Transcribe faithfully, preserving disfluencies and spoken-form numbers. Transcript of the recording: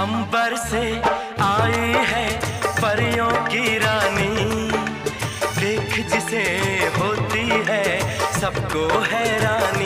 अंबर से आई है परियों की रानी, देख जिसे होती है सबको हैरानी।